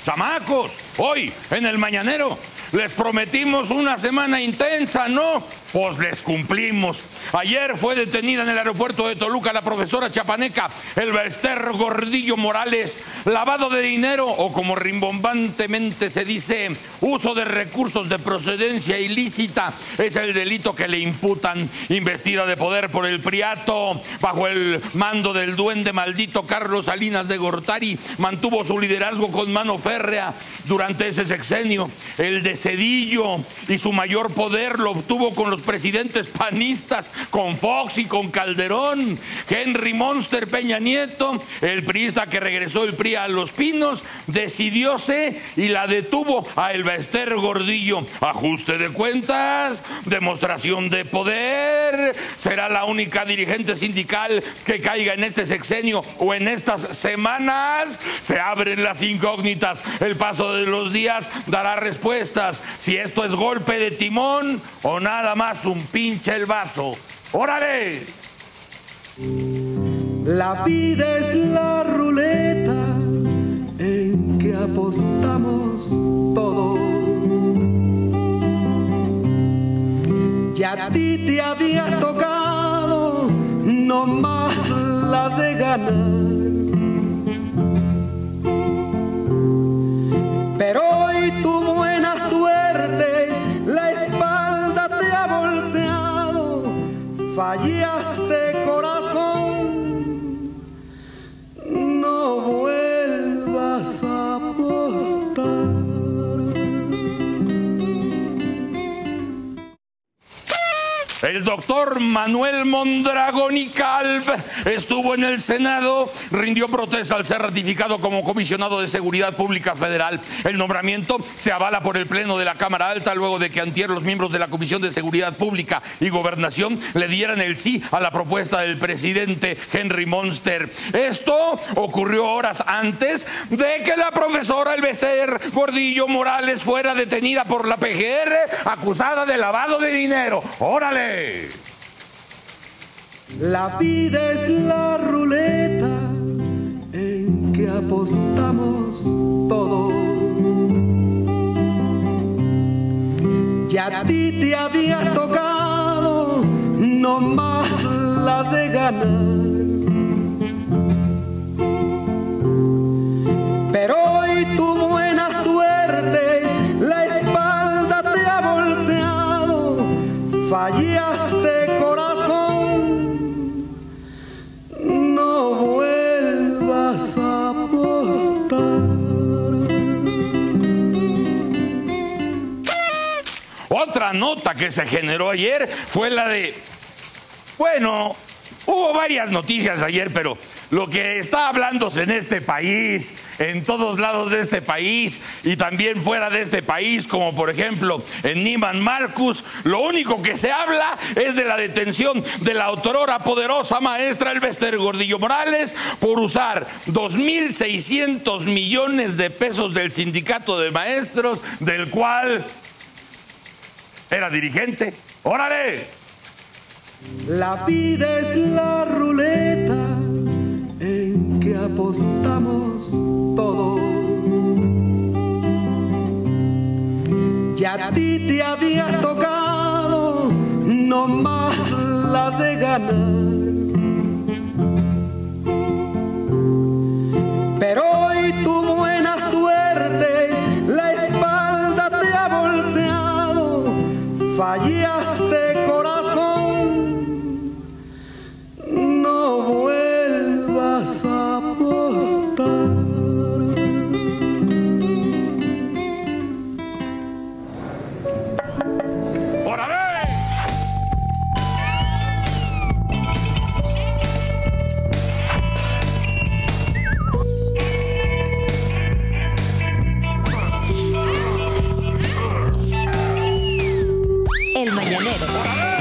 Chamacos, hoy en el Mañanero les prometimos una semana intensa, ¿no? Pues les cumplimos. Ayer fue detenida en el aeropuerto de Toluca la profesora chapaneca Elba Ester Gordillo Morales. Lavado de dinero, o como rimbombantemente se dice, uso de recursos de procedencia ilícita, es el delito que le imputan. Investida de poder por el Priato, bajo el mando del duende maldito Carlos Salinas de Gortari, mantuvo su liderazgo con mano férrea durante ese sexenio. El de Cedillo y su mayor poder lo obtuvo con los presidentes panistas, con Fox y con Calderón. Henry Monster Peña Nieto, el priista que regresó el PRI a Los Pinos, decidióse y la detuvo a Elba Ester Gordillo. Ajuste de cuentas, demostración de poder. Será la única dirigente sindical que caiga en este sexenio o en estas semanas. Se abren las incógnitas. El paso de los días dará respuestas. Si esto es golpe de timón o nada más un pinche el vaso. ¡Órale! La vida es la ruleta en que apostamos todos. Ya a ti te había tocado no más la de ganar, pero hoy tu buena suerte la espalda te ha volteado. Fallaste, corazón, no vuelvas a apostar. El doctor Manuel Mondragón y Calv estuvo en el Senado, rindió protesta al ser ratificado como comisionado de Seguridad Pública Federal. El nombramiento se avala por el Pleno de la Cámara Alta luego de que antier los miembros de la Comisión de Seguridad Pública y Gobernación le dieran el sí a la propuesta del presidente Henry Monster. Esto ocurrió horas antes de que la profesora Elba Ester Gordillo Morales fuera detenida por la PGR acusada de lavado de dinero. ¡Órale! La vida es la ruleta en que apostamos todos. Ya a ti te había tocado no más la de ganar, pero hoy tu buena suerte la espalda te ha volteado. Fallaste, corazón, no vuelvas a apostar. Otra nota que se generó ayer fue la de... Bueno, hubo varias noticias ayer, pero lo que está hablándose en este país, en todos lados de este país y también fuera de este país, como por ejemplo en Neiman Marcus, lo único que se habla es de la detención de la otrora poderosa maestra Elba Ester Gordillo Morales por usar 2.600 millones de pesos del sindicato de maestros, del cual era dirigente. ¡Órale! La vida es la ruleta en que apostamos todos. Ya a ti te había tocado no más la de ganar, pero hoy tu buena suerte la espalda te ha volteado. Fallaste, corazón, no vuelvas a apostar. ¡Órale! El Mañanero.